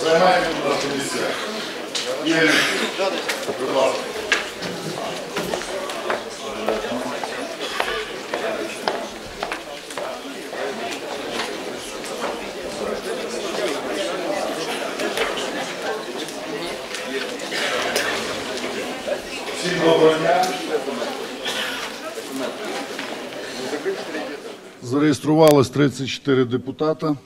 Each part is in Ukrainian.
Займайте, будь ласка, місця. Ігор, будь ласка. Всім доброго дня. Зареєструвалось 34 депутата.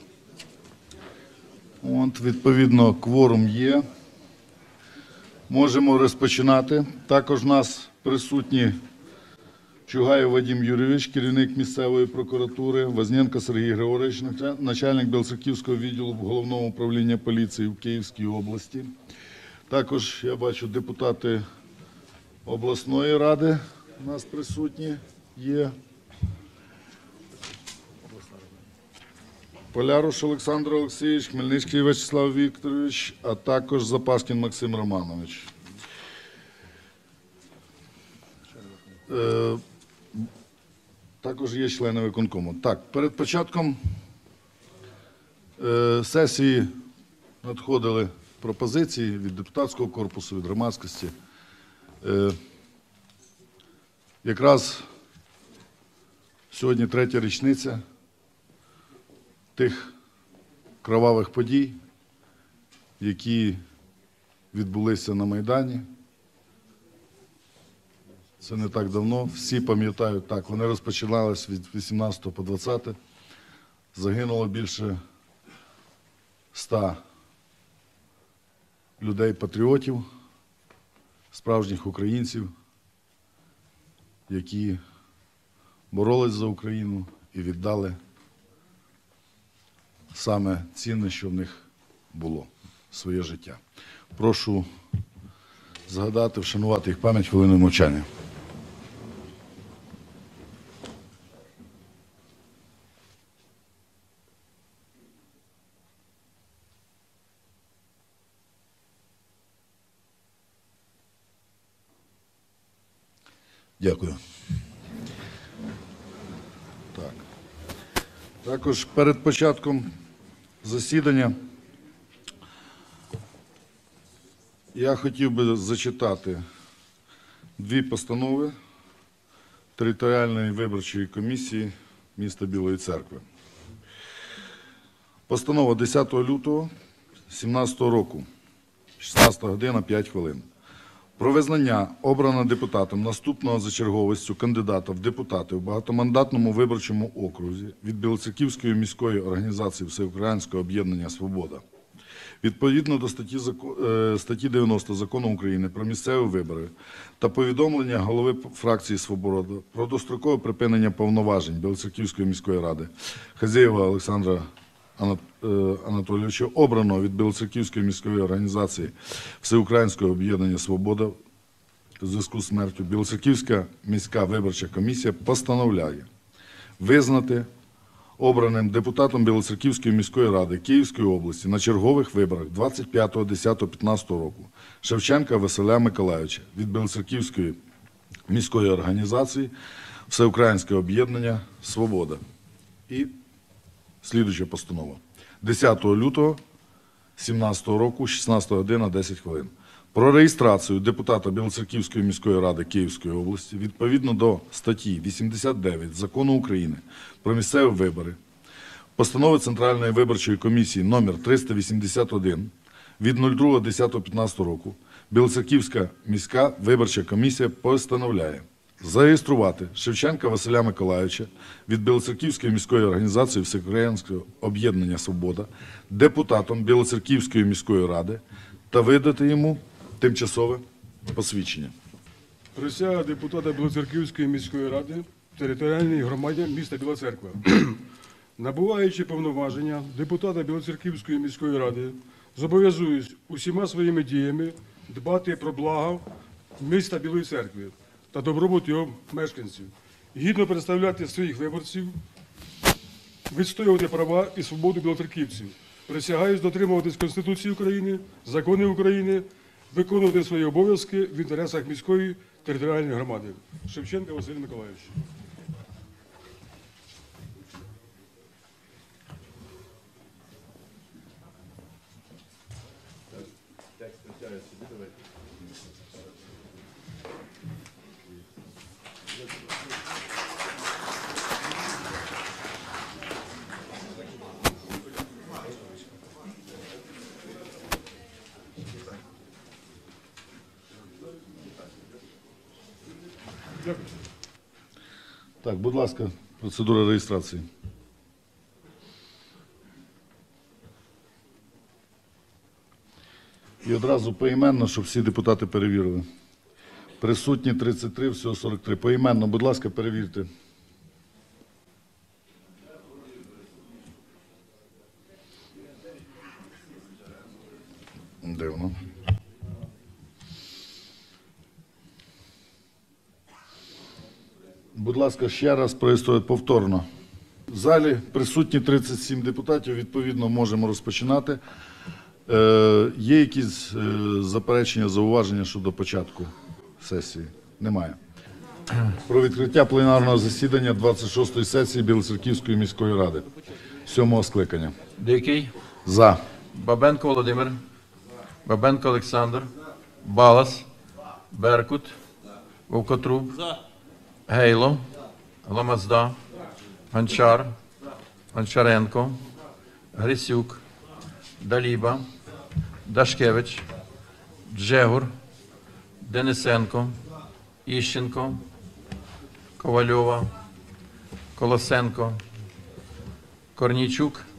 Відповідно, кворум є. Можемо розпочинати. Також у нас присутні Чугаєв Вадим Юрійович, керівник місцевої прокуратури, Возненко Сергій Григорович, начальник Білоцерківського відділу Головного управління поліції в Київській області. Також, я бачу, депутати обласної ради у нас присутні є. Поляруш Олександр Олексійович, Хмельницький Вячеслав Вікторович, а також Запаскін Максим Романович. Також є члени виконкому. Так, перед початком сесії надходили пропозиції від депутатського корпусу, від громадськості. Якраз сьогодні 3-я річниця тих кровавих подій, які відбулися на Майдані. Це не так давно. Всі пам'ятають, так, вони розпочиналися від 18 по 20. Загинуло більше 100 людей-патріотів, справжніх українців, які боролись за Україну і віддали саме цінне, що в них було, своє життя. Прошу згадати, вшанувати їх пам'ять хвилиною мовчання. Дякую. Так. Також перед початком засідання я хотів би зачитати 2 постанови територіальної виборчої комісії міста Білої Церкви. Постанова 10 лютого 2017 року, 16 година 5 хвилин. Про визнання обраного депутатом наступного за черговістю кандидата в депутати в багатомандатному виборчому окрузі від Білоцерківської міської організації Всеукраїнського об'єднання «Свобода». Відповідно до статті 90 Закону України про місцеві вибори та повідомлення голови фракції «Свобода» про дострокове припинення повноважень Білоцерківської міської ради Хазєєва Олександра Анатолійовича, обраного від Білоцерківської міської організації Всеукраїнського об'єднання «Свобода» у зв'язку з смертю, Білоцерківська міська виборча комісія постановляє визнати обраним депутатом Білоцерківської міської ради Київської області на чергових виборах 25.10.15 року Шевченка Василя Миколайовича від Білоцерківської міської організації Всеукраїнське об'єднання «Свобода». І слідуюча постанова. 10 лютого 2017 року, 16 година 10 хвилин. Про реєстрацію депутата Білоцерківської міської ради Київської області відповідно до статті 89 Закону України про місцеві вибори, постанови Центральної виборчої комісії номер 381 від 02.10.15 року, Білоцерківська міська виборча комісія постановляє зареєструвати Шевченка Василя Миколайовича від Білоцерківської міської організації Всеукраїнського об'єднання «Свобода» депутатом Білоцерківської міської ради та видати йому тимчасове посвідчення. Присяга депутата Білоцерківської міської ради територіальній громаді міста Біла Церква. Набуваючи повноваження депутата Білоцерківської міської ради, зобов'язуюсь усіма своїми діями дбати про благо міста Білої Церкви та добробут його мешканців, гідно представляти своїх виборців, відстоювати права і свободу білоцерківців. Присягаюсь дотримуватись Конституції України, законів України, виконувати свої обов'язки в інтересах міської територіальної громади. Шевченко Василь Миколайович. Так, будь ласка, процедура реєстрації. І одразу поіменно, щоб всі депутати перевірили. Присутні 33, всього 43. Поіменно, будь ласка, перевірте. Дивно. Будь ласка, ще раз проєструю повторно. В залі присутні 37 депутатів, відповідно, можемо розпочинати. Є якісь заперечення, зауваження щодо початку сесії? Немає. Про відкриття пленарного засідання 26-ї сесії Білоцерківської міської ради, 7-го скликання. Дикий, За. Бабенко Володимир, Бабенко Олександр, Балас, Беркут, Вовкотруб, Гейло, Ломазда, Гончар, Гончаренко, Грисюк, Даліба, Дашкевич, Джегур, Денисенко, Іщенко, Ковальова, Колосенко, Корнійчук,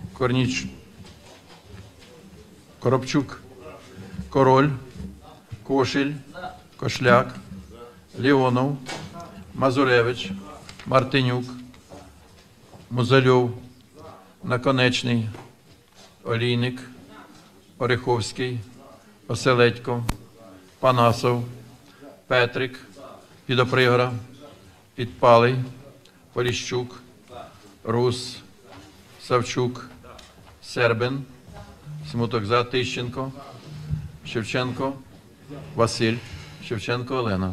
Коробчук, Король, Кошель, Кошляк, Леонов, Мазуревич, Мартинюк, Музальов, Наконечний, Олійник, Ореховський, Оселедько, Панасов, Петрик, Підопригора, Підпалий, Поліщук, Рус, Савчук, Сербин, Смуток за, Тищенко, Шевченко, Василь, Шевченко Олена.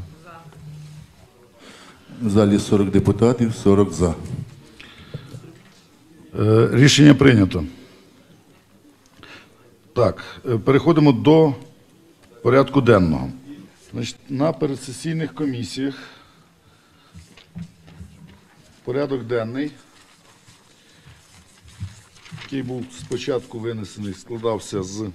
В залі 40 депутатів, 40 за. Рішення прийнято. Так, переходимо до порядку денного. Значить, на передсесійних комісіях порядок денний, який був спочатку винесений, складався з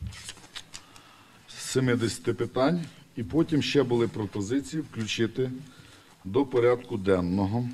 70 питань, і потім ще були пропозиції включити до порядку денного.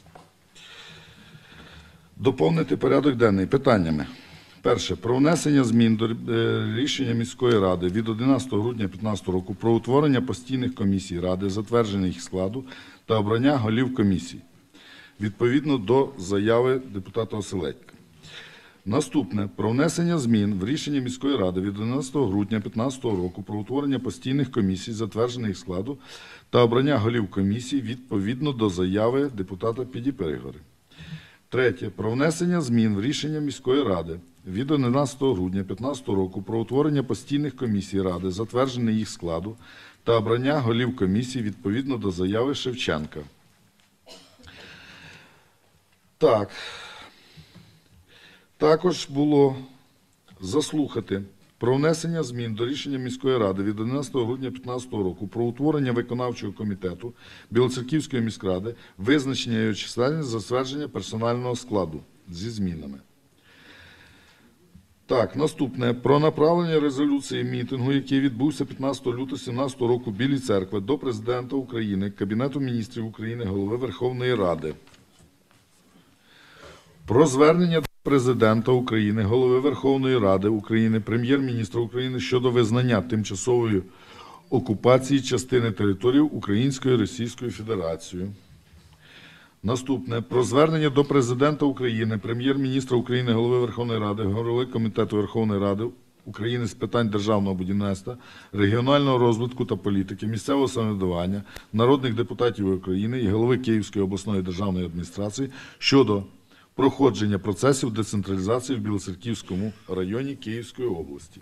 Доповнити порядок денний питаннями. Перше. Про внесення змін до рішення міської ради від 11 грудня 2015 року про утворення постійних комісій ради, затвердження їх складу та обрання голів комісій. Відповідно до заяви депутата Оселедька. Наступне. Про внесення змін в рішення міської ради від 11 грудня 2015 року про утворення постійних комісій, затвердження їх складу та обрання голів комісій відповідно до заяви депутата Підіпригори. Третє. Про внесення змін в рішення міської ради від 11 грудня 2015 року про утворення постійних комісій ради, затвердження їх складу та обрання голів комісій відповідно до заяви Шевченка. Так. Також було заслухати про внесення змін до рішення міської ради від 11 грудня 2015 року про утворення виконавчого комітету Білоцерківської міськради, визначення його чисельності, затвердження персонального складу зі змінами. Так, наступне. Про направлення резолюції мітингу, який відбувся 15 лютого 2017 року в Білій Церкві, до Президента України, Кабінету міністрів України, Голови Верховної Ради. Про звернення до Президента України, Голови Верховної Ради України, Прем'єр-міністра України щодо визнання тимчасової окупації частини території Українською Російською Федерацією. Наступне. Про звернення до Президента України, Прем'єр-міністра України, Голови Верховної Ради, Голови Комітету Верховної Ради України з питань державного будівництва, регіонального розвитку та політики, місцевого самоврядування, народних депутатів України і голови Київської обласної державної адміністрації щодо проходження процесів децентралізації в Білоцерківському районі Київської області.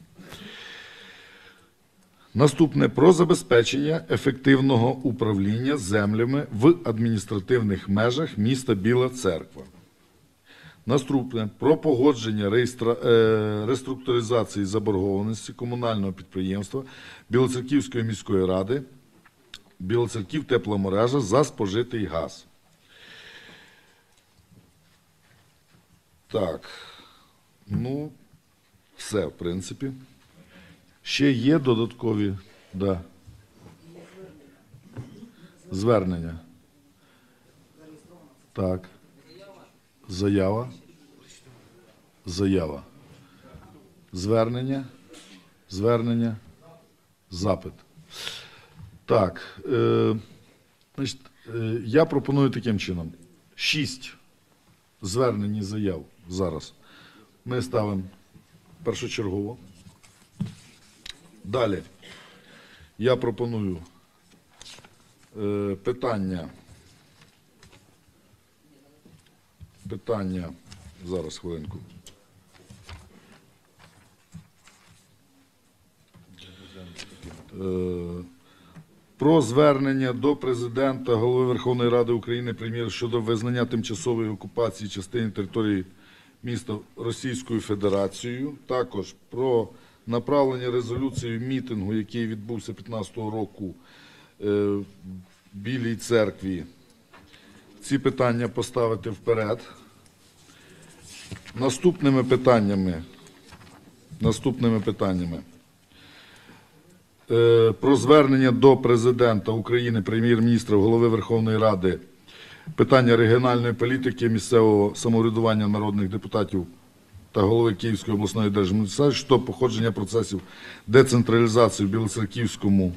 Наступне. Про забезпечення ефективного управління землями в адміністративних межах міста Біла Церква. Наступне. Про погодження реструктуризації заборгованості комунального підприємства Білоцерківської міської ради Білоцерківтепломережа за спожитий газ. Так, ну, все, в принципі. Ще є додаткові, звернення. Так. Заява. Заява. Звернення. Звернення. Запит. Так. Значить, я пропоную таким чином. 6 звернень і заяв зараз. Ми ставимо першочергово. Далі. Я пропоную питання. Зараз хвилинку. Про звернення до Президента, Голови Верховної Ради України, Прем'єр щодо визнання тимчасової окупації частини території міста Російською Федерацією. Також про направлення резолюції мітингу, який відбувся 15-го року в Білій церкві. Ці питання поставити вперед. Наступними питаннями. Про звернення до Президента України, Прем'єр-міністра, Голови Верховної Ради, питання регіональної політики, місцевого самоврядування народних депутатів та голови Київської обласної держадміністрації щодо походження процесів децентралізації в Білоцерківському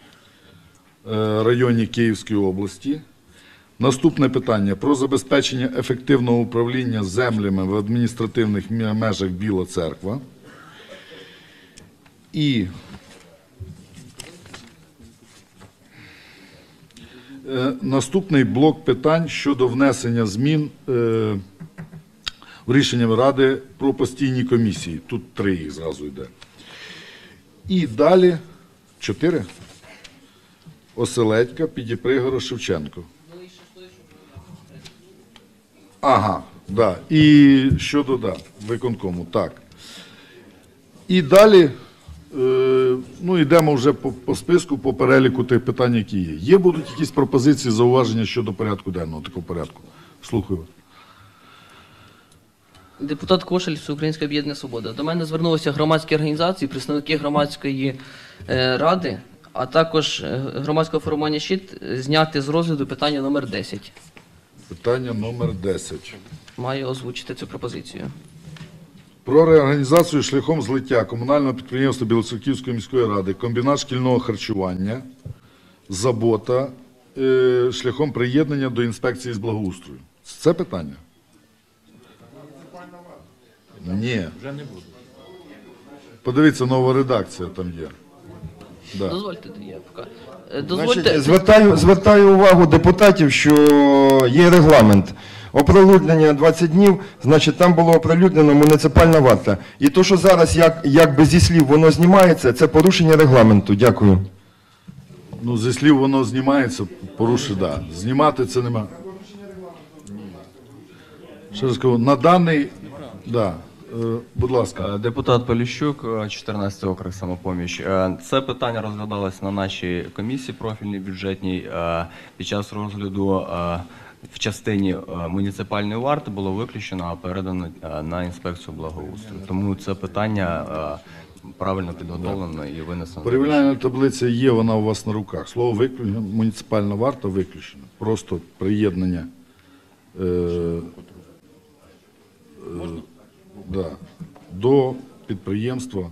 районі Київської області. Наступне питання про забезпечення ефективного управління землями в адміністративних межах Біла Церква. І наступний блок питань щодо внесення змін в рішення Ради про постійні комісії. Тут 3 їх зразу йде. І далі 4. Оселедька, Підіпригора, Шевченко. Ага, да. І щодо, виконкому, так. І далі, йдемо вже по списку, по переліку тих питань, які є. Є будуть якісь пропозиції, зауваження щодо порядку денного, такого порядку? Слухаю. Депутат Кошель, Всеукраїнське об'єднання «Свобода». До мене звернулися громадські організації, представники громадської ради, а також громадського формування «Щит» зняти з розгляду питання номер 10. Питання номер 10. Маю озвучити цю пропозицію. Про реорганізацію шляхом злиття комунального підприємства Білоцерківської міської ради, комбінат шкільного харчування, «Забота» шляхом приєднання до інспекції з благоустрою. Це питання? Ні. Вже не буде. Подивіться, нова редакція там є. Да. Дозвольте, я поки. Значить, звертаю увагу депутатів, що є регламент. Оприлюднення 20 днів, значить там було оприлюднено муніципальна варта. І то, що зараз якби зі слів воно знімається, це порушення регламенту. Дякую. Ну, зі слів воно знімається, порушує, да. Знімати це нема. Ще раз кажу, на даний, да. Будь ласка. Депутат Поліщук, 14 округ «Самопоміч». Це питання розглядалось на нашій комісії профільній бюджетній. Під час розгляду в частині муніципальної варти було виключено, а передано на інспекцію благоустрою. Тому це питання правильно підготовлено і винесено. Порівняльна таблиця є, вона у вас на руках. Слово виключено, муніципальна варта виключена. Просто приєднання до підприємства.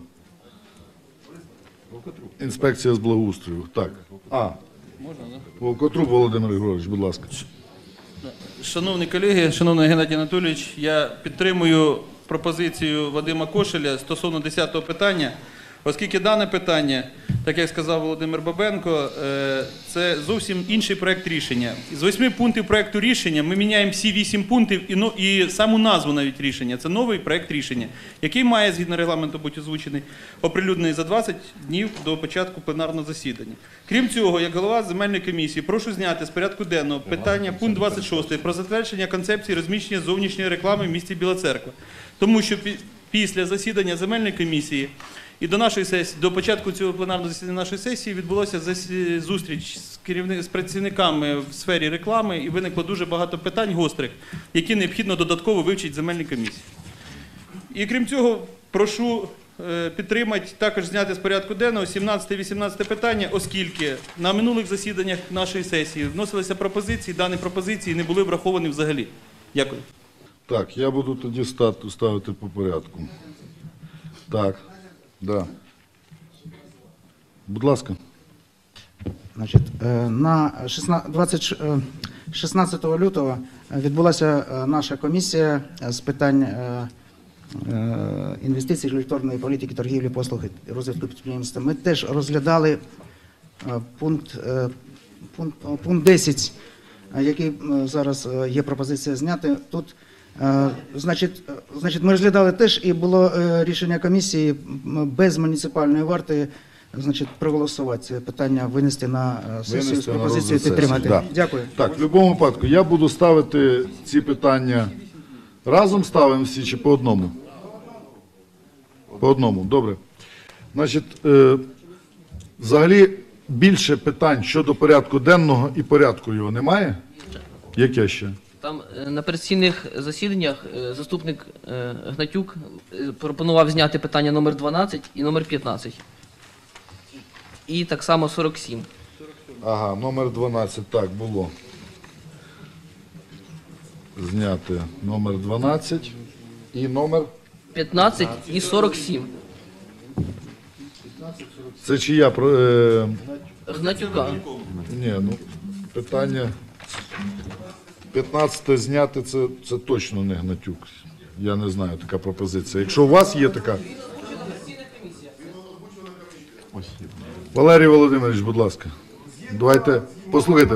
Інспекція з благоустрою. Так. Вовкотруб Володимир Григорович, будь ласка. Шановні колеги, шановний Геннадій Анатолійович, я підтримую пропозицію Вадима Кошеля стосовно 10-го питання, оскільки дане питання, так як сказав Володимир Бабенко, це зовсім інший проект рішення. З 8 пунктів проекту рішення ми міняємо всі 8 пунктів і саму назву навіть рішення. Це новий проект рішення, який має, згідно регламенту, бути озвучений, оприлюднений за 20 днів до початку пленарного засідання. Крім цього, як голова земельної комісії, прошу зняти з порядку денного питання пункт 26 про затвердження концепції розміщення зовнішньої реклами в місті Біла Церква. Тому що після засідання земельної комісії і до нашої сесії, до початку цього пленарного засідання нашої сесії відбулася зустріч з працівниками в сфері реклами і виникло дуже багато питань гострих, які необхідно додатково вивчити земельній комісії. І крім цього, прошу підтримати, також зняти з порядку денного 17-18 питання, оскільки на минулих засіданнях нашої сесії вносилися пропозиції, дані пропозиції не були враховані взагалі. Дякую. Так, я буду тоді ставити по порядку. Так, да. Будь ласка. Значить, на 16 лютого відбулася наша комісія з питань інвестицій, регуляторної політики, торгівлі, послуг і розвитку підприємства. Ми теж розглядали пункт 10, який зараз є пропозиція зняти. Тут, значить, ми розглядали теж, і було рішення комісії без муніципальної варти, значить, проголосувати це питання, винести на сесію з Винести на пропозицією розгляд підтримати. сесії, да. Дякую. Так, в будь-якому випадку я буду ставити ці питання разом, ставимо всі чи по одному? По одному, добре. Значить, взагалі більше питань щодо порядку денного і порядку його немає? Яке ще? Там на передсесійних засіданнях заступник Гнатюк пропонував зняти питання номер 12 і номер 15. І так само 47. Ага, номер 12, так, було. Зняти номер 12 і номер... 15 і 47. Це чия? Гнатюка. Ні, ну, питання... 15 зняти, це точно не Гнатюк. Я не знаю, така пропозиція. Якщо у вас є така... Валерій Володимирович, будь ласка. Давайте, послухайте.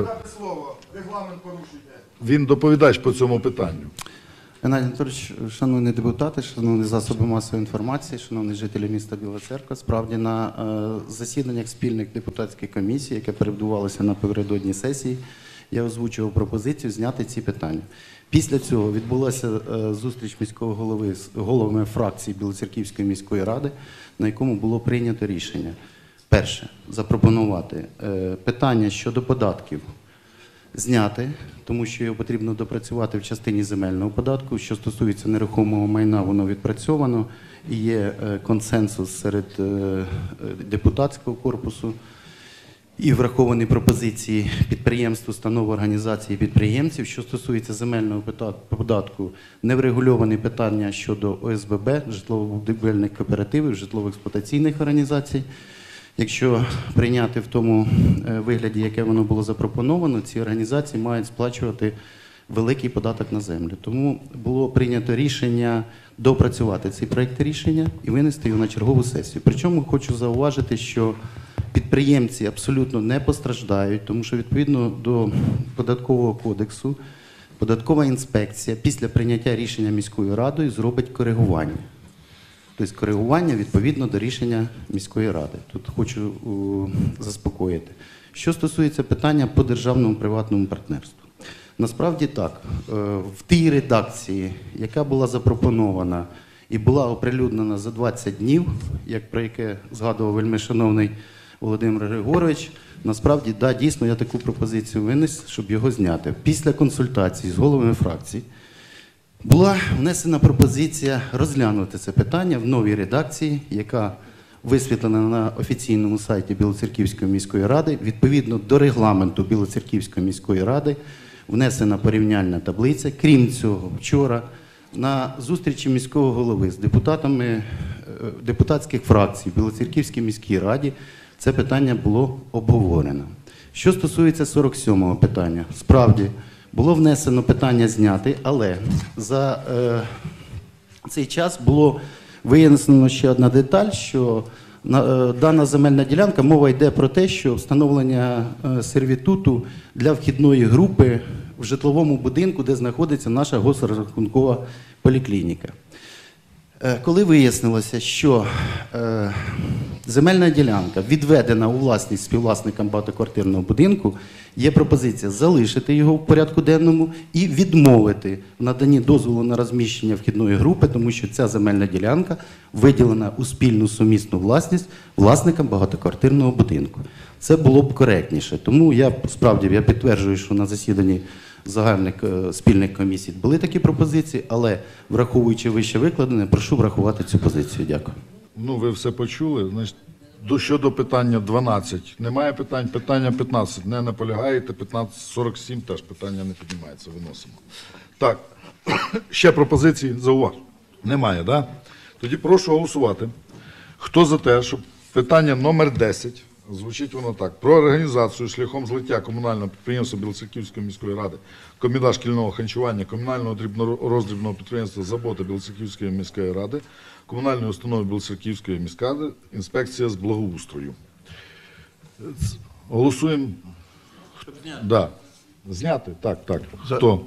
Він доповідач по цьому питанню. Геннадій Анатолійович, шановні депутати, шановні засоби масової інформації, шановні жителі міста Біла Церква, справді на засіданнях спільних депутатських комісій, яке перебувалося напередодні сесії, я озвучував пропозицію зняти ці питання. Після цього відбулася зустріч міського голови з головами фракцій Білоцерківської міської ради, на якому було прийнято рішення. Перше, запропонувати питання щодо податків зняти, тому що його потрібно допрацювати в частині земельного податку. Що стосується нерухомого майна, воно відпрацьовано і є консенсус серед депутатського корпусу. І враховані пропозиції підприємств, установ, організацій і підприємців. Що стосується земельного податку, не врегульовані питання щодо ОСББ, житлово-будівельних кооперативів, житлово-експлуатаційних організацій. Якщо прийняти в тому вигляді, яке воно було запропоновано, ці організації мають сплачувати великий податок на землю. Тому було прийнято рішення допрацювати цей проєкт рішення і винести його на чергову сесію. Причому хочу зауважити, що підприємці абсолютно не постраждають, тому що відповідно до Податкового кодексу податкова інспекція після прийняття рішення міською радою зробить коригування. Тобто коригування відповідно до рішення міської ради. Тут хочу заспокоїти. Що стосується питання по державному приватному партнерству. Насправді так, в тій редакції, яка була запропонована і була оприлюднена за 20 днів, як про яке згадував вельмишановний Володимир Григорович, насправді, да, дійсно, я таку пропозицію виніс, щоб його зняти. Після консультацій з головами фракцій була внесена пропозиція розглянути це питання в новій редакції, яка висвітлена на офіційному сайті Білоцерківської міської ради. Відповідно до регламенту Білоцерківської міської ради внесена порівняльна таблиця. Крім цього, вчора на зустрічі міського голови з депутатами депутатських фракцій в Білоцерківській міській раді це питання було обговорено. Що стосується 47-го питання, справді було внесено питання зняти, але за цей час було вияснено ще одна деталь, що дана земельна ділянка, мова йде про те, що встановлення сервітуту для вхідної групи в житловому будинку, де знаходиться наша госрахункова поліклініка. Коли вияснилося, що земельна ділянка відведена у власність співвласникам багатоквартирного будинку, є пропозиція залишити його в порядку денному і відмовити в наданні дозволу на розміщення вхідної групи, тому що ця земельна ділянка виділена у спільну сумісну власність власникам багатоквартирного будинку. Це було б коректніше. Тому я підтверджую, що на засіданні загальних спільних комісій були такі пропозиції, але враховуючи вище викладене, прошу врахувати цю позицію. Дякую. Ну, ви все почули. Значить, щодо питання 12. Немає питань. Питання 15. Не наполягаєте. 1547 теж питання не піднімається. Виносимо. Так. Ще пропозиції, зауважень? Немає, так? Да? Тоді прошу голосувати. Хто за те, щоб питання номер 10, звучить воно так, про організацію шляхом злиття комунального підприємства Білоцерківської міської ради, комбінат шкільного харчування, комунального роздрібного підприємства «Забота» Білоцерківської міської ради, комунальної установи Білоцерківської міської ради, інспекція з благоустрою. Голосуємо. Да. Зняти? Так. Хто?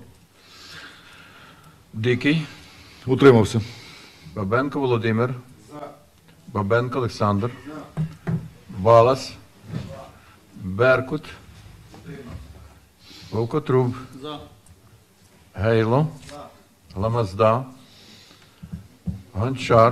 Дикий, Утримався. Бабенко Володимир, Бабенко Олександр, Балас, Беркут, Вовкотруб, Гейло, Ламазда, Гончар,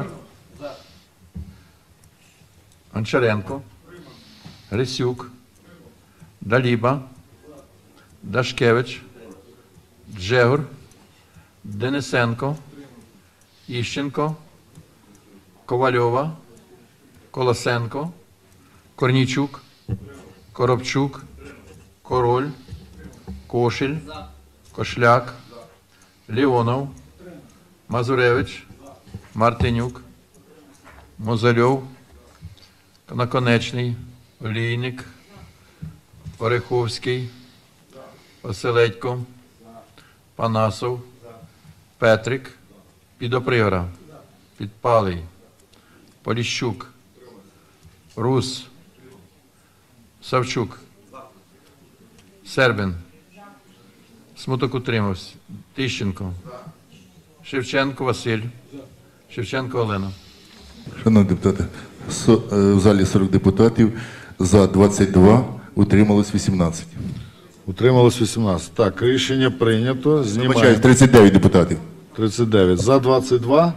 Гончаренко, Грисюк, Даліба, Дашкевич, Джегур, Денисенко, Іщенко, Ковальова, Колосенко, Корнійчук, Коробчук, Король, Кошель, Кошляк, Леонов, Мазуревич, Мартинюк, Мозальов, Наконечний, Олійник, Ореховський, Оселедько, Панасов, Петрик, Підопригора, Підпалий, Поліщук, Рус, Савчук, Сербин, Смуток утримався, Тищенко, Шевченко Василь, Шевченко Олена. Шановні депутати, в залі 40 депутатів, за 22, утрималось 18. Утрималось 18. Так, рішення прийнято. Вибачаюсь, Знімаємо. 39 депутатів. 39. За 22.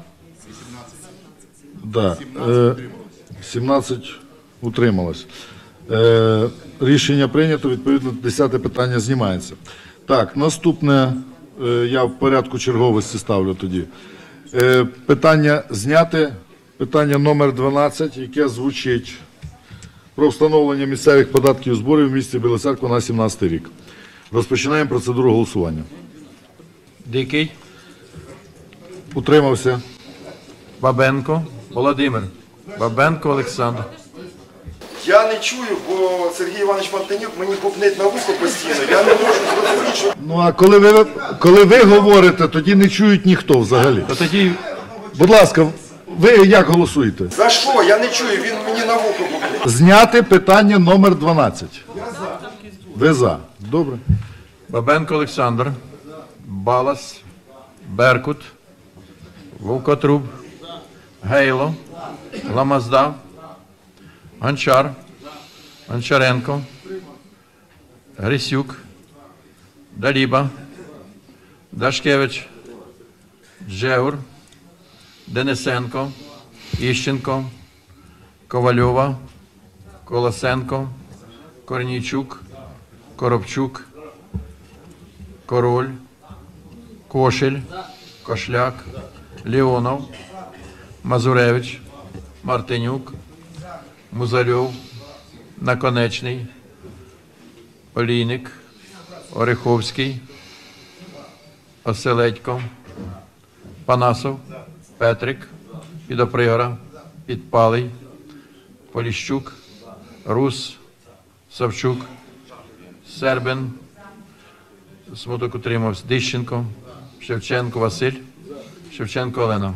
Да. 17 утрималось. Рішення прийнято, відповідно, 10 питання знімається. Так, наступне, я в порядку черговості ставлю тоді. Питання зняти. Питання номер 12, яке звучить про встановлення місцевих податків і зборів в місті Біла Церква на 2017 рік. Розпочинаємо процедуру голосування. Дикий, Утримався. Бабенко Володимир, Бабенко Олександр. Я не чую, бо Сергій Іванович Мартинюк мені бубнить на вухо постійно. Я не можу зрозуміти, що... Ну, а коли ви говорите, тоді не чують ніхто взагалі. То тоді Будь ласка, ви як голосуєте? За що? Я не чую, він мені на вухо бубнить. Зняти питання номер 12. Ви за. Добре. Бабенко Олександр, Балас, Беркут, Вовкотруб, Гейло, Ламазда, Гончар, Гончаренко, Грисюк, Даліба, Дашкевич, Джегур, Денисенко, Іщенко, Ковальова, Колосенко, Корнійчук, Коробчук, Король, Кошель, Кошляк, Леонов, Мазуревич, Мартинюк, Музальов, Наконечний, Олійник, Ореховський, Оселедько, Панасов, Петрик, Підопригора, Підпалий, Поліщук, Рус, Савчук, Сербин, Смуток утримався, Дищенко, Шевченко Василь, Шевченко Олена.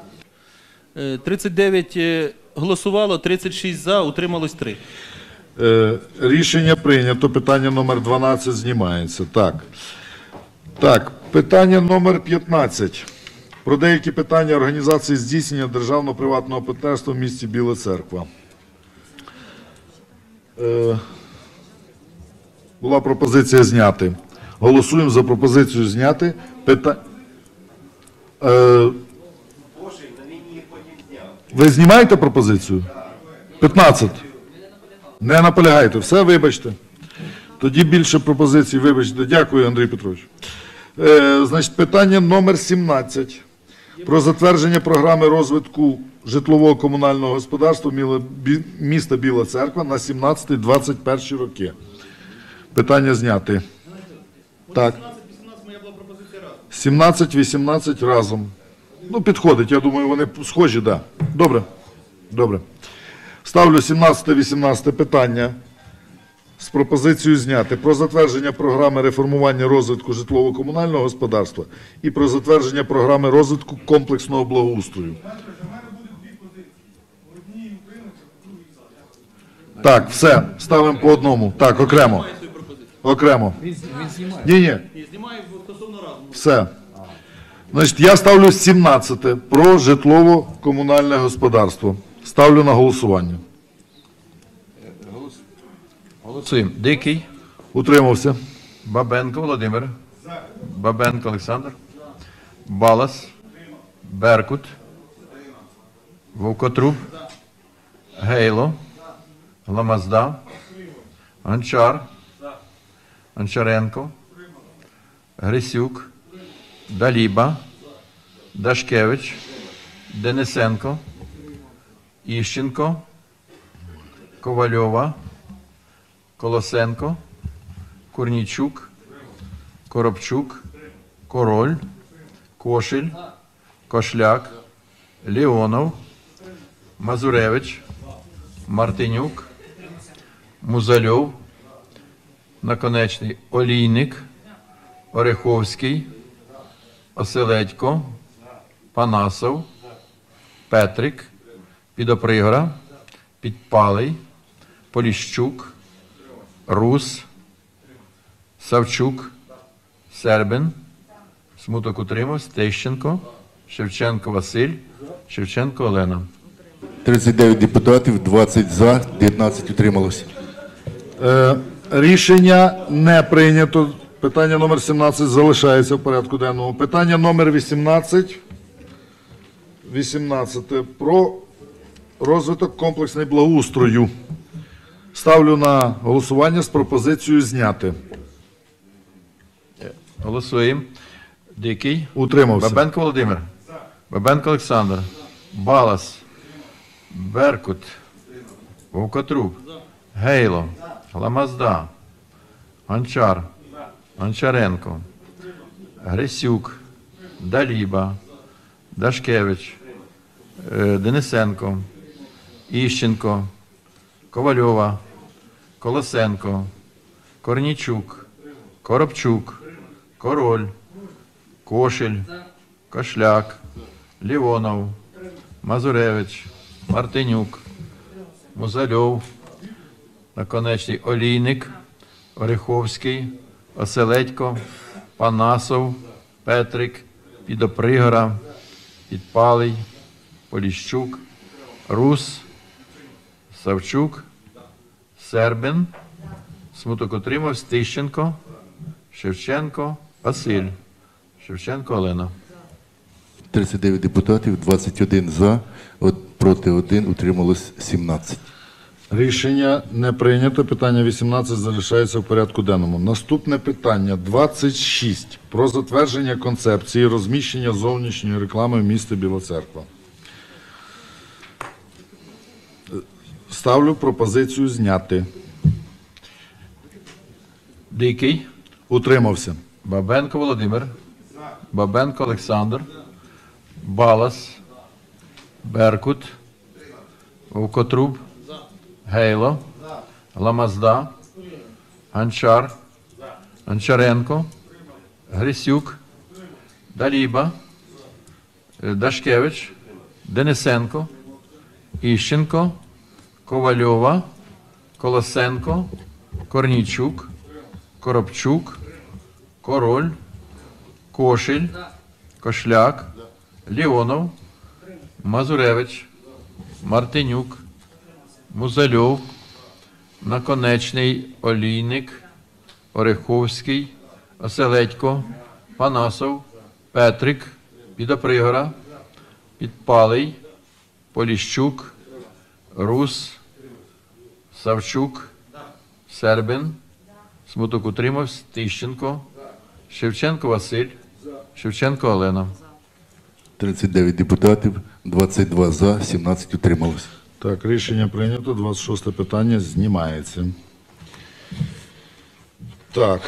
39 голосувало, 36 за, утрималось 3. Рішення прийнято. Питання номер 12 знімається. Так, питання номер 15. Про деякі питання організації здійснення державно-приватного партнерства в місті Біла Церква. Була пропозиція зняти. Голосуємо за пропозицію зняти. Ви знімаєте пропозицію? 15. Не наполягаєте. Все, вибачте. Тоді більше пропозицій, вибачте. Дякую, Андрій Петрович. Значить, питання номер 17. Про затвердження програми розвитку житлово-комунального господарства міста Біла Церква на 17-21 роки. Питання зняти. Так. 17-18 разом. Ну, підходить, я думаю, вони схожі, так. Да. Добре. Добре. Ставлю 17-18 питання з пропозицією зняти про затвердження програми реформування розвитку житлово-комунального господарства і про затвердження програми розвитку комплексного благоустрою. Так, все, ставимо по одному. Так, окремо. Окремо. Ні. Все. Значить, я ставлю 17 про житлово-комунальне господарство. Ставлю на голосування. Голосуємо. Дикий. Утримався. Бабенко Володимир. Бабенко Олександр. Балас. Беркут. Вовкотруб. Гейло. Гламазда. Гончар. Гончаренко. Грисюк. Даліба. Дашкевич. Денисенко. Іщенко. Ковальова. Колосенко. Корнійчук. Коробчук. Король. Кошель. Кошляк. Леонов. Мазуревич. Мартинюк. Музальов. Наконечний Олійник. Ореховський. Оселедько. Панасов. Петрик. Підопригора. Підпалий. Поліщук. Рус. Савчук. Сербин. Смуток утримався. Тищенко. Шевченко Василь. Шевченко Олена. 39 депутатів, 20 за, 19 утрималося. Рішення не прийнято. Питання номер 17 залишається в порядку денному. Питання номер 18. 18. Про розвиток комплексний благоустрою. Ставлю на голосування з пропозицією зняти. Голосуємо. Дикий. Утримався. Бабенко Володимир. Бабенко Олександр. Балас. Беркут. Вовкотруб. Гейло. Гламазда. Гончар. Гончаренко. Грисюк. Даліба. Дашкевич. Денисенко. Іщенко. Ковальова. Колосенко. Корнійчук. Коробчук. Король. Кошель. Кошляк. Леонов. Мазуревич. Мартинюк. Музальов. Наконечний Олійник. Ореховський. Оселедько. Панасов. Петрик. Підопригора. Підпалий. Поліщук. Рус. Савчук. Сербин. Смуток утримався. Тищенко. Шевченко. Василь. Шевченко Олена. 39 депутатів, 21 за, проти 1, утрималось 17. Рішення не прийнято. Питання 18 залишається в порядку денному. Наступне питання 26. Про затвердження концепції розміщення зовнішньої реклами в місті Біла Церква. Ставлю пропозицію зняти. Дикий. Утримався. Бабенко Володимир. Бабенко Олександр. Балас. Беркут. Вовкотруб. Гейло. Гламазда. Гончар. Гончаренко. Грисюк. Даліба. Дашкевич. Денисенко. Іщенко. Ковальова. Колосенко. Корнійчук. Коробчук. Король. Кошель. Кошляк. Леонов. Мазуревич. Мартинюк. Музальов. Наконечний Олійник. Ореховський. Оселедько. Панасов. Петрик. Підопригора. Підпалий. Поліщук. Рус. Савчук. Сербин. Смуток утримався. Тищенко. Шевченко Василь. Шевченко Олена. 39 депутатів, 22 за, 17 утрималось. Так, рішення прийнято. 26 питання знімається. Так.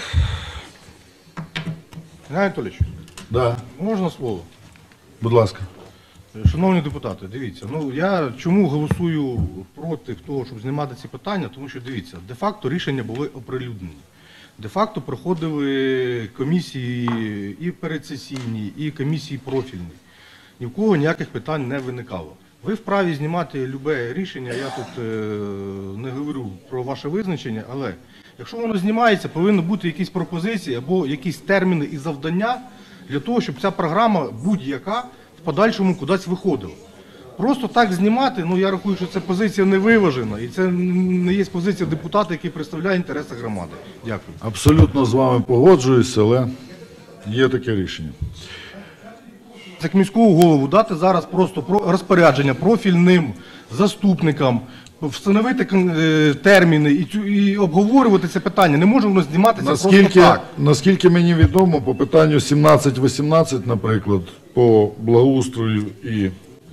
Геннадій Анатолійович, Да. можна слово? Будь ласка. Шановні депутати, дивіться, я чому голосую проти того, щоб знімати ці питання, тому що, дивіться, де-факто рішення були оприлюднені. Де-факто проходили комісії і передсесійні, і комісії профільні. Ні в кого ніяких питань не виникало. Ви вправі знімати любе рішення, я тут не говорю про ваше визначення, але якщо воно знімається, повинні бути якісь пропозиції або якісь терміни і завдання для того, щоб ця програма будь-яка в подальшому кудись виходила. Просто так знімати, я рахую, що це позиція невиважена, і це не є позиція депутата, який представляє інтереси громади. Дякую. Абсолютно з вами погоджуюся, але є таке рішення. Як міського голову дати зараз просто розпорядження профільним заступникам, встановити терміни і обговорювати це питання. Не може воно зніматися просто так. Наскільки мені відомо, по питанню 17-18, наприклад, по благоустрою і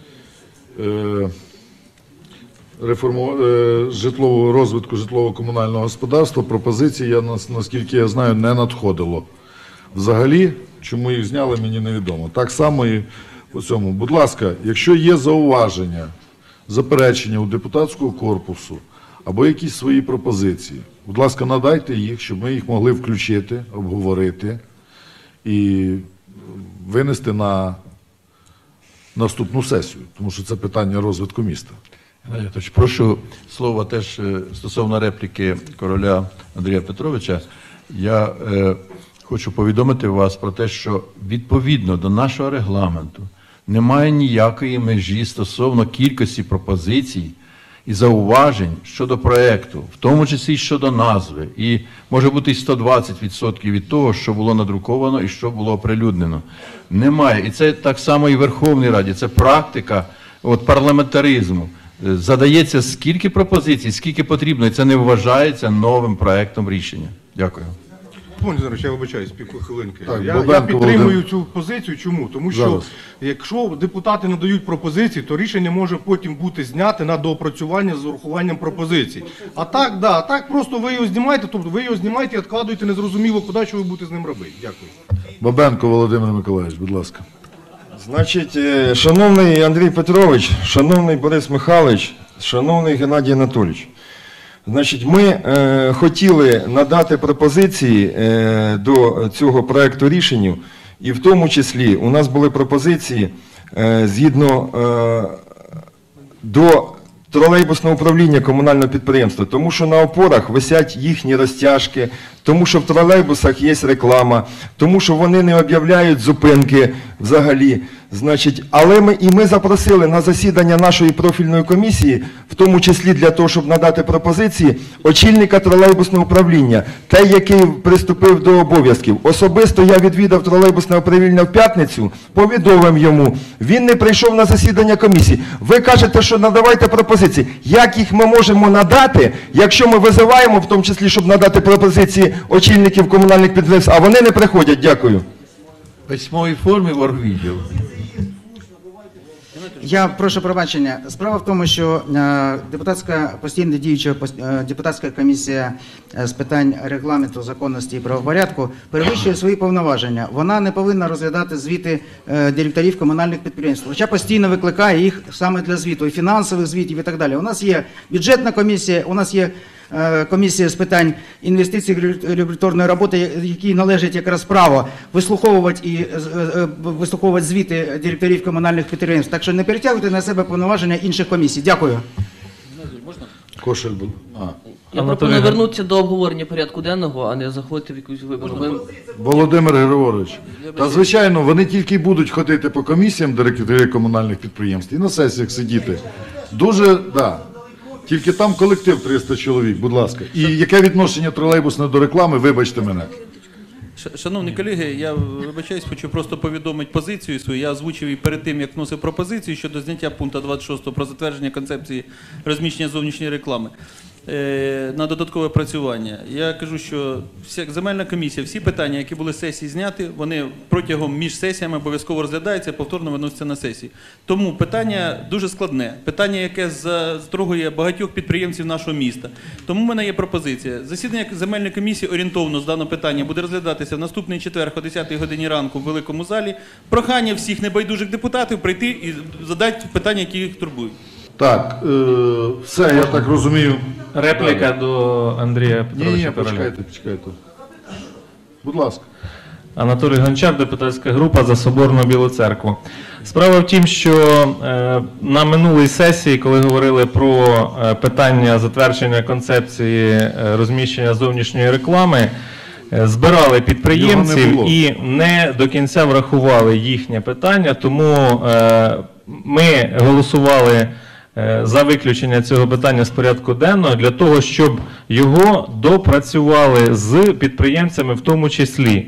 розвитку житлово-комунального господарства, пропозиції, наскільки я знаю, не надходило. Взагалі, чому їх зняли, мені невідомо. Так само і по цьому. Будь ласка, якщо є зауваження, заперечення у депутатського корпусу або якісь свої пропозиції, будь ласка, надайте їх, щоб ми їх могли включити, обговорити і винести на наступну сесію, тому що це питання розвитку міста. Тож прошу слово теж стосовно репліки короля Андрія Петровича. Я хочу повідомити вас про те, що відповідно до нашого регламенту немає ніякої межі стосовно кількості пропозицій і зауважень щодо проєкту, в тому числі щодо назви. І може бути і 120% від того, що було надруковано і що було оприлюднено. Немає. І це так само і в Верховній Раді. Це практика парламентаризму. Задається скільки пропозицій, скільки потрібно, і це не вважається новим проєктом рішення. Дякую. Володимир, я вибачаюсь, хвилинки. Так, Я Бабенко підтримую Володимир. цю позицію. Чому? Тому що Зараз. якщо депутати надають пропозиції, то рішення може потім бути зняте на доопрацювання з урахуванням пропозицій. А так просто ви його знімаєте, і відкладуєте незрозуміло куди, що ви будете з ним робити. Дякую. Бабенко Володимир Миколаївич, будь ласка. Значить, шановний Андрій Петрович, шановний Борис Михайлович, шановний Геннадій Анатолійович, значить, ми хотіли надати пропозиції до цього проекту рішення, і в тому числі у нас були пропозиції згідно до тролейбусного управління комунального підприємства, тому що на опорах висять їхні розтяжки, тому що в тролейбусах є реклама, тому що вони не об'являють зупинки взагалі. Значить, але ми запросили на засідання нашої профільної комісії, в тому числі для того, щоб надати пропозиції, очільника тролейбусного управління, той, який приступив до обов'язків. Особисто я відвідав тролейбусне управління в п'ятницю, повідомив йому, він не прийшов на засідання комісії. Ви кажете, що надавайте пропозиції. Як їх ми можемо надати, якщо ми визиваємо, в тому числі, щоб надати пропозиції очільників комунальних підприємств, а вони не приходять? Дякую. В письмовій формі в оргвідділ. Я прошу пробачення. Справа в тому, що постійно діюча депутатська комісія з питань регламенту, законності і правопорядку перевищує свої повноваження. Вона не повинна розглядати звіти директорів комунальних підприємств, хоча постійно викликає їх саме для звіту, і фінансових звітів і так далі. У нас є бюджетна комісія, у нас є комісія з питань інвестицій і регуляторної роботи, якій належить якраз право вислуховувати звіти директорів комунальних підприємств. Так що не перетягуйте на себе повноваження інших комісій. Дякую. Кошель був. Я пропоную вернутися до обговорення порядку денного, а не заходити в якусь вибору. Володимир Григорович, та звичайно, вони тільки й будуть ходити по комісіям директорів комунальних підприємств і на сесіях сидіти. Дуже, да. Тільки там колектив 300 чоловік, будь ласка. І яке відношення тролейбусне до реклами, вибачте мене. Шановні колеги, я вибачаюсь, хочу просто повідомити позицію свою. Я озвучив і перед тим, як вносив пропозицію щодо зняття пункту 26 про затвердження концепції розміщення зовнішньої реклами. на додаткове працювання. Я кажу, що земельна комісія, всі питання, які були з сесії зняті, вони протягом між сесіями обов'язково розглядаються, повторно виносяться на сесії. Тому питання дуже складне, питання, яке застрогує багатьох підприємців нашого міста. Тому в мене є пропозиція. Засідання земельної комісії орієнтовно з даного питання буде розглядатися в наступний четвер о 10 годині ранку в великому залі. Прохання всіх небайдужих депутатів прийти і задати питання, які їх турбують. Так, все, я так розумію. Репліка до Андрія Петровича Ні, Короля. почекайте. Будь ласка. Анатолій Гончар, депутатська група за Соборну Білу Церкву. Справа в тім, що на минулій сесії, коли говорили про питання затвердження концепції розміщення зовнішньої реклами, збирали підприємців і не до кінця врахували їхнє питання, тому ми голосували за виключення цього питання з порядку денного для того, щоб його допрацювали з підприємцями в тому числі.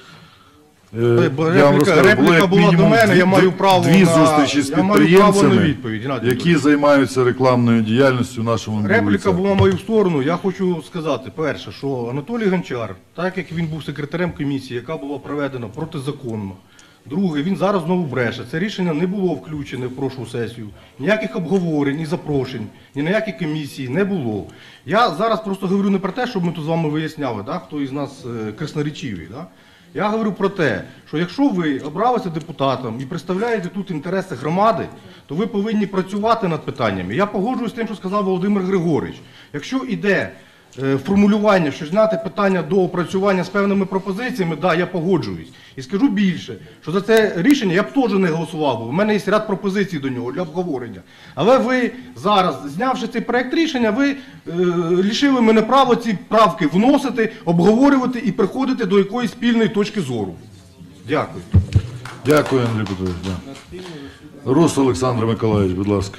Репліка була до мене, я маю право дві зустрічі з підприємцями, відповідь. які займаються рекламною діяльністю в нашому місті. Репліка була в мою сторону. Я хочу сказати, перше, що Анатолій Гончар, так як він був секретарем комісії, яка була проведена протизаконно. Друге, він зараз знову бреше. Це рішення не було включене в прошлу сесію. Ніяких обговорень, ні запрошень, ні на які комісії не було. Я зараз просто говорю не про те, щоб ми тут з вами виясняли, да, хто із нас красноречивий. Да? Я говорю про те, що якщо ви обралися депутатом і представляєте тут інтереси громади, то ви повинні працювати над питаннями. Я погоджуюсь з тим, що сказав Володимир Григорович. Якщо йде формулювання, що зняти питання до опрацювання з певними пропозиціями, да, я погоджуюсь. І скажу більше, що за це рішення я б теж не голосував, бо в мене є ряд пропозицій до нього для обговорення. Але ви зараз, знявши цей проект рішення, ви лишили мене права ці правки вносити, обговорювати і приходити до якоїсь спільної точки зору. Дякую. Дякую, Андрій Петрович. Да. Рус Олександр Миколаївич, будь ласка.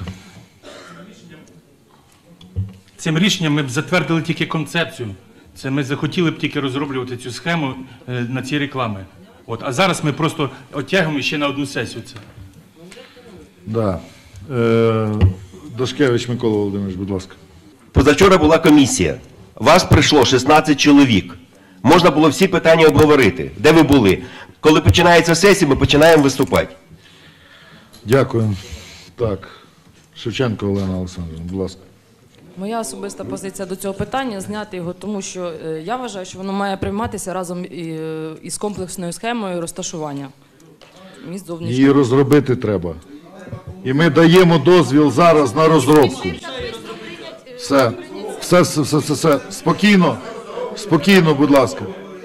Цим рішенням ми б затвердили тільки концепцію. Це ми захотіли б тільки розроблювати цю схему на ці реклами. От. А зараз ми просто оттягуємо ще на одну сесію це. Да. Дашкевич Микола Володимирович, будь ласка. Позавчора була комісія. Вас прийшло 16 чоловік. Можна було всі питання обговорити. Де ви були? Коли починається сесія, ми починаємо виступати. Дякую. Так. Шевченко Олена Олександрівна, будь ласка. Моя особиста позиція до цього питання – зняти його, тому що я вважаю, що воно має прийматися разом із комплексною схемою розташування місць зовнішнього. Її розробити треба. І ми даємо дозвіл зараз на розробку. Все. Спокійно, будь ласка.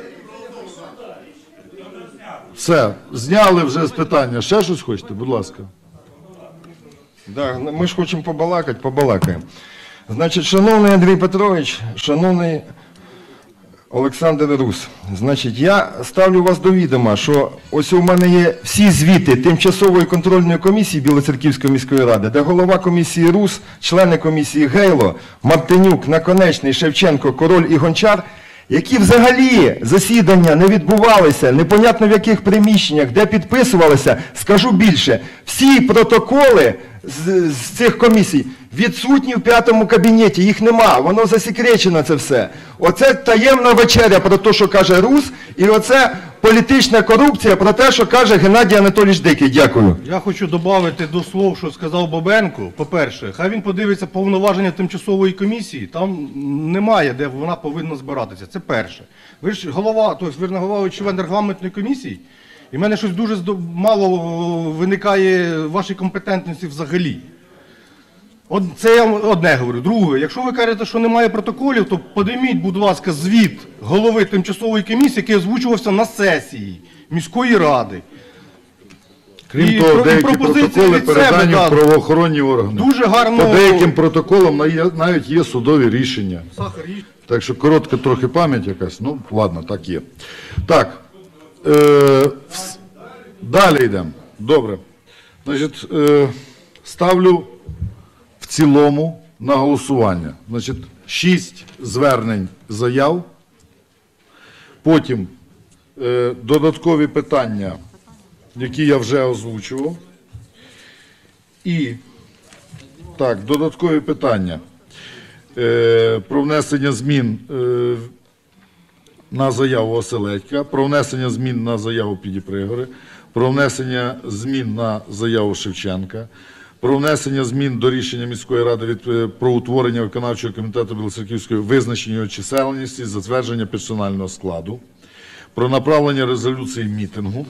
Все, зняли вже з питання. Ще щось хочете? Будь ласка. Да, ми ж хочемо побалакаємо. Значить, шановний Андрій Петрович, шановний Олександр Рус, значить, я ставлю вас до відома, що ось у мене є всі звіти Тимчасової контрольної комісії Білоцерківської міської ради, де голова комісії Рус, члени комісії Гейло, Мартинюк, Наконечний, Шевченко, Король і Гончар, які взагалі засідання не відбувалися, непонятно в яких приміщеннях, де підписувалися, скажу більше, всі протоколи з цих комісій відсутні в 5-му кабінеті, їх нема, воно засекречено це все. Оце таємна вечеря про те, що каже Рус, і оце політична корупція про те, що каже Геннадій Анатолійович Дикий. Дякую. Я хочу додати до слов, що сказав Бабенко. По-перше, хай він подивиться повноваження тимчасової комісії, там немає, де вона повинна збиратися. Це перше. Ви ж голова, тобто ви голова член регламентної комісії, і в мене щось дуже мало виникає вашій компетентності взагалі. Це я одне говорю. Друге, якщо ви кажете, що немає протоколів, то подиміть, будь ласка, звіт голови тимчасової комісії, який озвучувався на сесії міської ради. Крім того, деякі протоколи передані в правоохоронні органи. Дуже гарно. По деяким протоколам навіть є судові рішення. Так що коротка трохи пам'ять якась, ну ладно, так є. Так, далі йдемо. Добре. Значить, ставлю в цілому на голосування. Значить, 6 звернень заяв, потім додаткові питання, які я вже озвучував. І, так, додаткові питання. про внесення змін на заяву Оселедька, про внесення змін на заяву Підіпригори, про внесення змін на заяву Шевченка, про внесення змін до рішення міської ради про утворення виконавчого комітету Білоцерківської, визначення його чисельності, затвердження персонального складу, про направлення резолюції мітингу,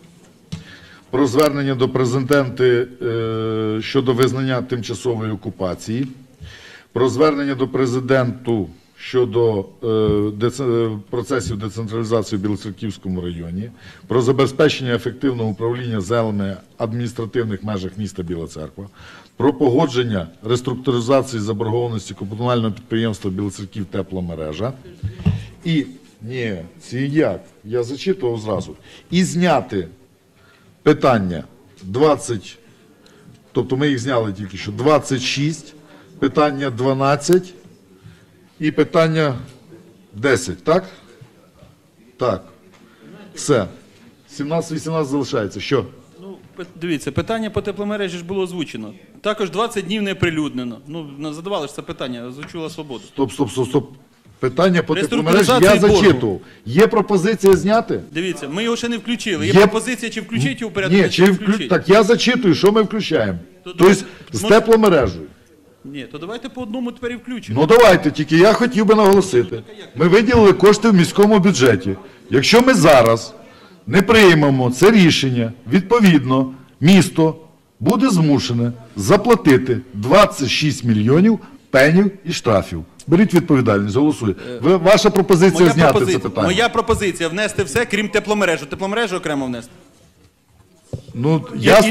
про звернення до президента щодо визнання тимчасової окупації, про звернення до президенту щодо процесів децентралізації в Білоцерківському районі, про забезпечення ефективного управління землями в адміністративних межах міста Біла Церква, про погодження реструктуризації заборгованості комунального підприємства Білоцерків тепломережа і, ні, це як, я зачитував зразу, і зняти питання 20, тобто ми їх зняли тільки що, 26, питання 12 і питання 10, так? Так. Все. 17-18 залишається. Що? Дивіться, питання по тепломережі ж було озвучено. Також 20 днів не оприлюднено. Задавали ж це питання, озвучила Свобода. Стоп. Питання по тепломережі я зачитував. Є пропозиція зняти? Дивіться, ми його ще не включили. Є пропозиція, чи включити його в порядок? Ні, чи включити. Так я зачитую, що ми включаємо. Тобто з тепломережею. Ні, то давайте по одному тепер і включимо. Ну давайте, тільки я хотів би наголосити. Ми виділили кошти в міському бюджеті. Якщо ми зараз не приймемо це рішення, відповідно, місто буде змушене заплатити 26 мільйонів пенів і штрафів. Беріть відповідальність, голосуйте. Ваша пропозиція зняти це питання. Моя пропозиція внести все, крім тепломережу. Тепломережу окремо внести. Ну,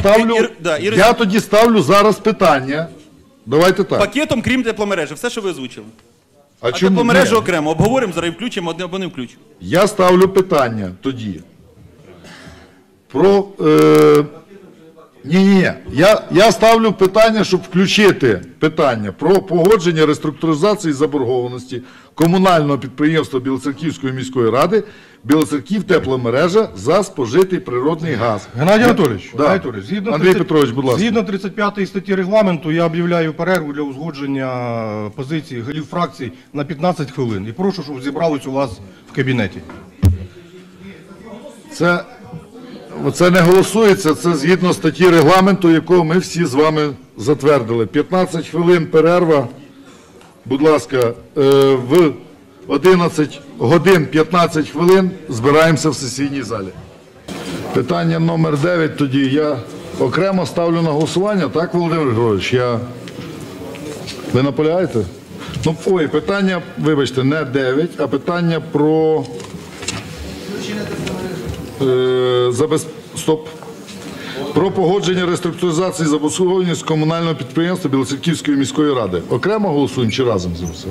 я тоді ставлю зараз питання. Давайте так. Пакетом, крім тепломережі. Все, що ви озвучили. А чому? тепломережу Ні. окремо. Обговоримо, зараз включимо, або не включимо. Я ставлю питання тоді. Про... Ні. Я ставлю питання, щоб включити питання про погодження реструктуризації заборгованості комунального підприємства Білоцерківської міської ради Білоцерків тепломережа за спожитий природний газ. Геннадій Анатолійович, Да. згідно Андрій Петрович, будь ласка. Згідно 35 статті регламенту я об'являю перерву для узгодження позиції голів фракцій на 15 хвилин. І прошу, щоб зібрались у вас в кабінеті. Це не голосується, це згідно статті регламенту, якого ми всі з вами затвердили. 15 хвилин перерва, будь ласка, в 11 годин 15 хвилин збираємося в сесійній залі. Питання номер 9 тоді я окремо ставлю на голосування, так, Володимир Григорович? Ви наполягаєте? Питання, вибачте, не 9, а питання про... Про погодження реструктуризації заборгованості комунального підприємства Білоцерківської міської ради. Окремо голосуємо чи разом з все?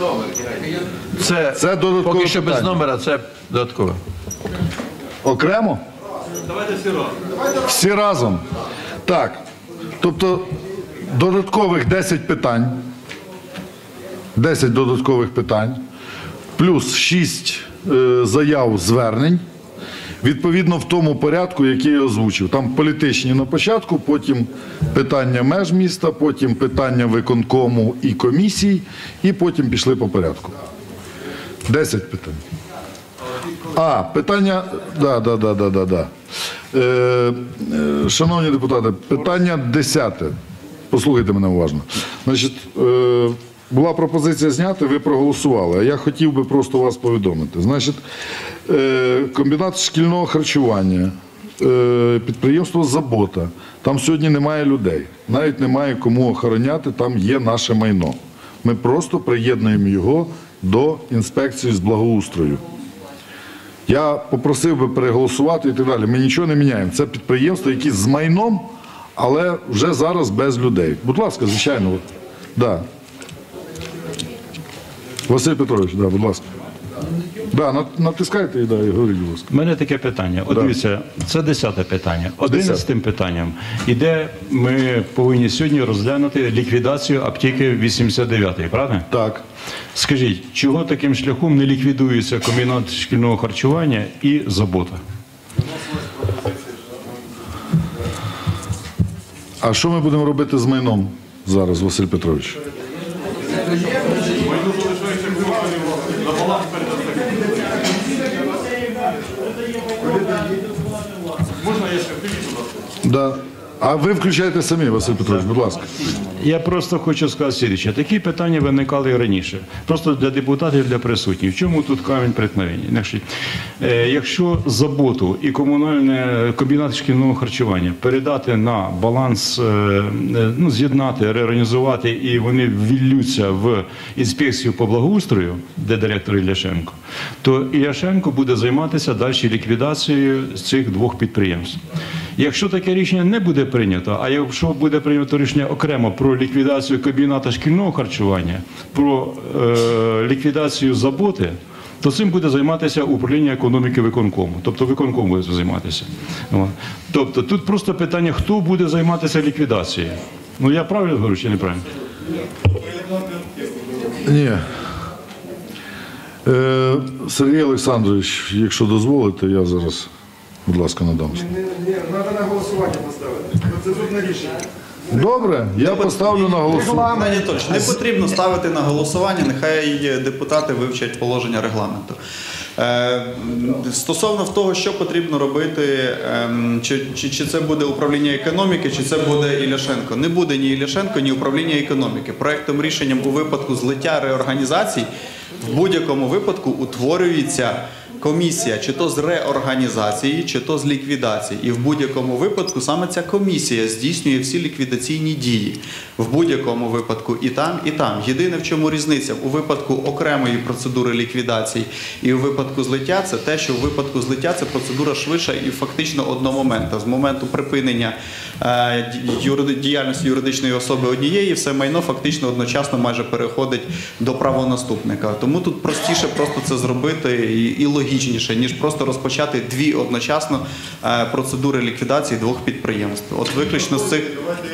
Це додаткове поки що без питання. номера, це додаткове. Окремо? Давайте всі разом. Всі разом. Так. Тобто додаткових 10 питань. 10 додаткових питань. Плюс 6 заяв звернень. Відповідно в тому порядку, який я озвучив. Там політичні на початку, потім питання меж міста, потім питання виконкому і комісій, і потім пішли по порядку. 10 питань. Питання... Да. Шановні депутати, питання 10. Послухайте мене уважно. Значить, була пропозиція зняти, ви проголосували. А я хотів би просто вас повідомити. Значить, комбінат шкільного харчування, підприємство «Забота». Там сьогодні немає людей. Навіть немає кому охороняти, там є наше майно. Ми просто приєднуємо його до інспекції з благоустрою. Я попросив би переголосувати і так далі. Ми нічого не міняємо. Це підприємство, які з майном, але вже зараз без людей. Будь ласка, звичайно. Да. Василь Петрович, да, будь ласка. Да, натискайте і говоріть, будь ласка. У мене таке питання. От дивіться, це 10-те питання. 11-тим питанням іде, ми повинні сьогодні розглянути ліквідацію аптеки 89-ї, правда? Так. Скажіть, чого таким шляхом не ліквідується комбінат шкільного харчування і «Забота»? А що ми будемо робити з майном зараз, Василь Петрович? Можна я ще включу, будь ласка? Да. А ви включайте самі, Василь Петрович, будь ласка. Я просто хочу сказати слідче. Такі питання виникали і раніше. Просто для депутатів, для присутніх. В чому тут камінь преткновення? Значить, якщо заботу і комунальне комбінат шкільного харчування передати на баланс, ну, з'єднати, реорганізувати, і вони ввіллються в інспекцію по благоустрою, де директор Ілляшенко, то Ілляшенко буде займатися далі ліквідацією цих двох підприємств. Якщо таке рішення не буде прийнято, а якщо буде прийнято рішення окремо про ліквідацію комбіната шкільного харчування, про ліквідацію заботи, то цим буде займатися управління економіки виконкому. Тобто виконком буде цим займатися. Тобто тут просто питання, хто буде займатися ліквідацією. Ну я правильно говорю чи неправильно? Ні. Сергій Олександрович, якщо дозволите, я зараз, будь ласка, надам. Треба на голосування поставити. Процедурне рішення. Добре, я поставлю на голосування. Геннадій Анатолійович, не потрібно ставити на голосування, нехай депутати вивчать положення регламенту. Стосовно того, що потрібно робити, чи це буде управління економіки, чи це буде Ілляшенко. Не буде ні Ілляшенко, ні управління економіки. Проектом рішенням у випадку злиття реорганізацій в будь-якому випадку утворюється комісія, чи то з реорганізації, чи то з ліквідації. І в будь-якому випадку саме ця комісія здійснює всі ліквідаційні дії. В будь-якому випадку і там, і там. Єдине, в чому різниця у випадку окремої процедури ліквідації і у випадку злиття, це те, що у випадку злиття це процедура швидша і фактично одномоментна. З моменту припинення діяльності юридичної особи однієї, все майно фактично одночасно майже переходить до правонаступника. Тому тут простіше просто це зробити і логічніше, ніж просто розпочати дві одночасно процедури ліквідації двох підприємств. От виключно з цих...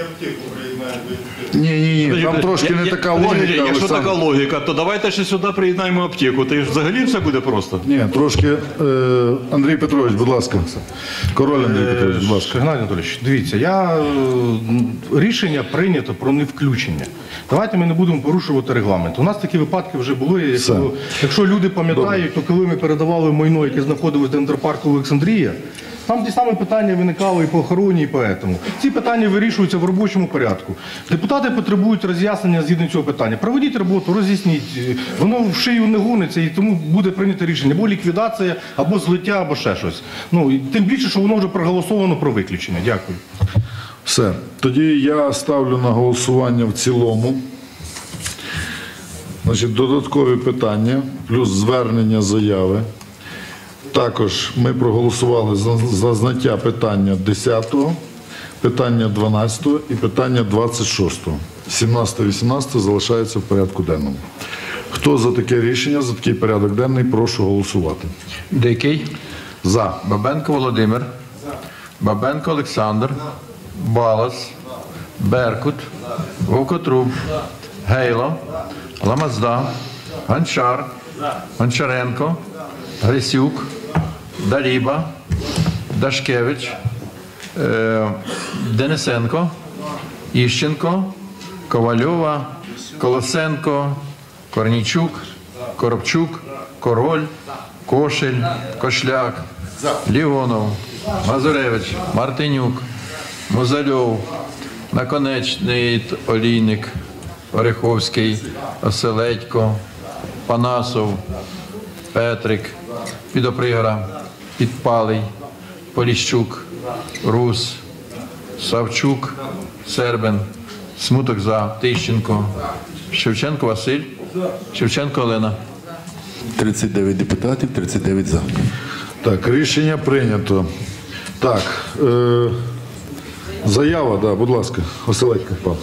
Ні, там трошки не така логіка. Якщо така логіка, то давайте ще сюди приєднаємо аптеку. Та взагалі все буде просто. Ні, трошки. Андрій Петрович, будь ласка. Король Андрій Петрович, будь ласка. Геннадій Анатолійович, дивіться, рішення прийнято про невключення. Давайте ми не будемо порушувати регламент. У нас такі випадки вже були. Якщо люди пам'ятають, то коли ми передавали майно, яке знаходилось в Дендропарку Олександрія, там ті самі питання виникали і по охороні, і по етому. Ці питання вирішуються в робочому порядку. Депутати потребують роз'яснення згідно цього питання. Проведіть роботу, роз'ясніть. Воно в шию не гониться, і тому буде прийнято рішення. Або ліквідація, або злиття, або ще щось. Ну, і тим більше, що воно вже проголосовано про виключення. Дякую. Все. Тоді я ставлю на голосування в цілому. Значить, додаткові питання, плюс звернення заяви. Також ми проголосували за зняття питання 10-го, питання 12-го і питання 26-го. 17-18 залишаються в порядку денному. Хто за таке рішення, за такий порядок денний, прошу голосувати. Дикий. За. Бабенко Володимир. Бабенко Олександр. Балас. Беркут. Вовкотруб. Гейло. Ламазда. Гончар. Гончаренко. Грисюк. Даліба. Дашкевич. Денисенко. Іщенко. Ковальова. Колосенко. Корнійчук. Коробчук. Король. Кошель. Кошляк. Ліонов. Мазуревич. Мартинюк. Музальов. Наконечний. Олійник. Ореховський. Оселедько. Панасов. Петрик. Підопригора. Підпалий. Поліщук. Рус. Савчук. Сербин. Смуток за. Тищенко. Шевченко Василь. Шевченко Олена. 39 депутатів, 39 за. Так, рішення прийнято. Так, заява, да, будь ласка, Оселедько Павло.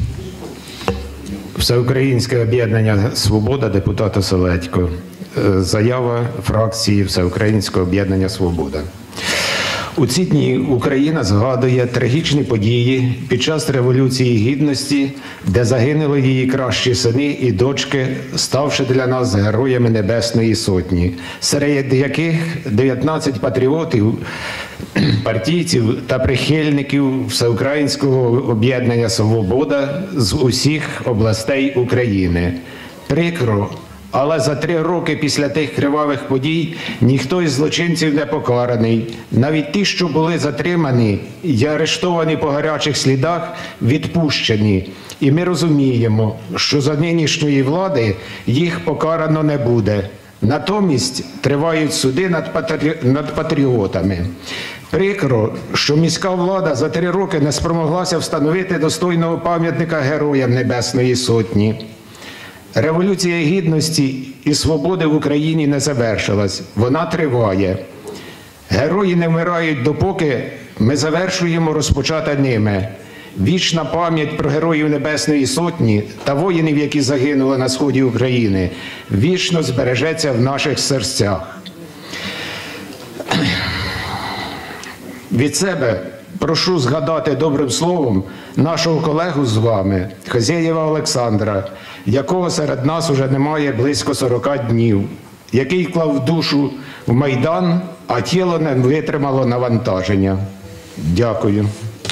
Всеукраїнське об'єднання «Свобода», депутат Оселедько. Заява фракції Всеукраїнського об'єднання «Свобода». У ці дні Україна згадує трагічні події під час Революції Гідності, де загинули її кращі сини і дочки, ставши для нас героями Небесної Сотні, серед яких 19 патріотів, партійців та прихильників Всеукраїнського об'єднання «Свобода» з усіх областей України. Прикро, Але за 3 роки після тих кривавих подій ніхто із злочинців не покараний. Навіть ті, що були затримані і арештовані по гарячих слідах, відпущені. І ми розуміємо, що за нинішньої влади їх покарано не буде. Натомість тривають суди над патріотами. Прикро, що міська влада за 3 роки не спромоглася встановити достойного пам'ятника Героям Небесної Сотні. Революція Гідності і свободи в Україні не завершилась, вона триває. Герої не вмирають допоки ми завершуємо розпочате ними. Вічна пам'ять про Героїв Небесної Сотні та воїнів, які загинули на сході України, вічно збережеться в наших серцях. Від себе прошу згадати добрим словом нашого колегу з вами, Хазєєва Олександра, якого серед нас уже немає близько 40 днів, який клав душу в Майдан, а тіло не витримало навантаження. Дякую.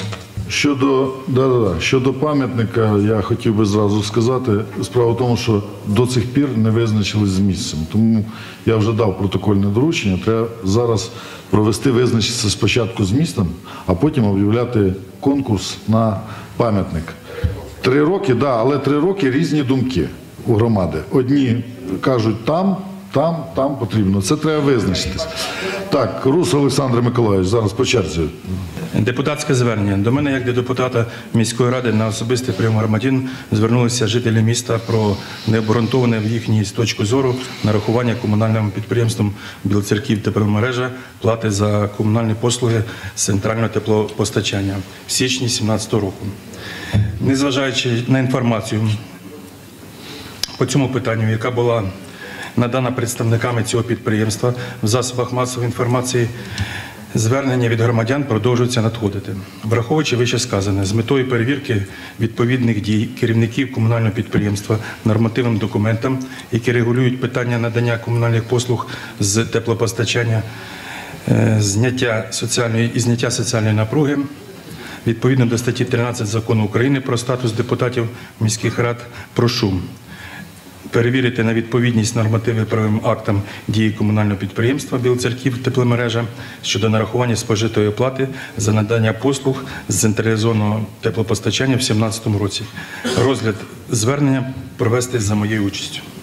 Щодо пам'ятника, я хотів би зразу сказати, справа в тому, що до цих пір не визначились з місцем. Тому я вже дав протокольне доручення, треба зараз провести, визначитися спочатку з містом, а потім об'являти конкурс на пам'ятник. 3 роки, але 3 роки різні думки у громади. Одні кажуть там потрібно. Це треба визначитись. Так, Рус Олександр Миколаївич, зараз по черзі. Депутатське звернення. До мене, як до депутата міської ради, на особистий прийом громадян звернулися жителі міста про необґрунтоване в їхній точку зору нарахування комунальним підприємством Білоцерків тепломережа плати за комунальні послуги з центрального теплопостачання в січні 2017 року. Незважаючи на інформацію по цьому питанню, яка була надана представниками цього підприємства в засобах масової інформації, звернення від громадян продовжуються надходити. Враховуючи вищесказане, з метою перевірки відповідних дій керівників комунального підприємства нормативним документам, які регулюють питання надання комунальних послуг з теплопостачання, зняття соціальної напруги, відповідно до статті 13 Закону України про статус депутатів міських рад, прошу перевірити на відповідність нормативно-правовим актам дії комунального підприємства Білоцерків тепломережа щодо нарахування спожитої плати за надання послуг з централізованого теплопостачання в 2017 році. Розгляд звернення провести за моєю участю.